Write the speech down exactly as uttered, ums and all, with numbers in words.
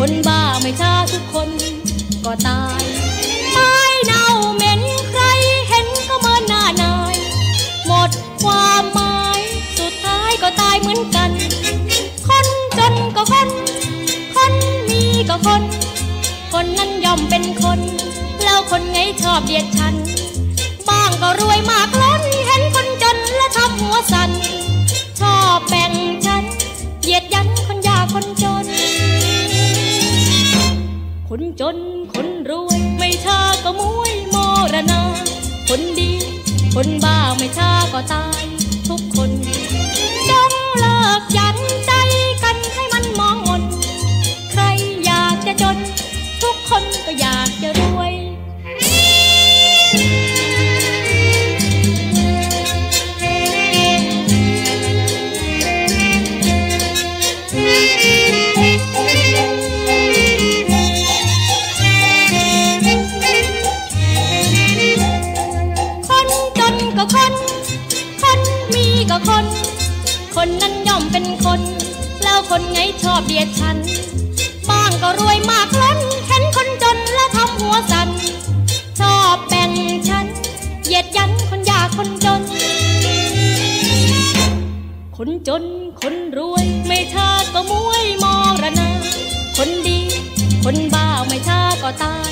คนบ้าไม่ช้าทุกคนก็ตายไม้เน่าเหม็นใครเห็นก็เหมือนหน้านายหมดความหมายสุดท้ายก็ตายเหมือนกันคนจนก็คนคนมีก็คนคนนั้นย่อมเป็นคนแล้วคนไงชอบเดียดฉันบ้างก็รวยมากล้นเห็นคนจนและทำหัวสั่นชอบแบ่งฉันเหยียดยันคนยากคนจนคนจนคนรวยไม่ช้าก็มวยมรณาคนดีคนบ้าไม่ช้าก็ตายทุกคนจงเลิกยันใจกันให้มันมองมนใครอยากจะจนทุกคนก็อยากจะรวยคนคนมีก็คนคนนั้นย่อมเป็นคนแล้วคนไงชอบเดียดฉันบ้างก็รวยมากล้นเห็นคนจนแล้วทำหัวสั่นชอบแบ่งฉันเหยียดยันคนยากคนจนคนจนคนรวยไม่ช้าก็มวยมรณาคนดีคนบ้าไม่ช้าก็ตาย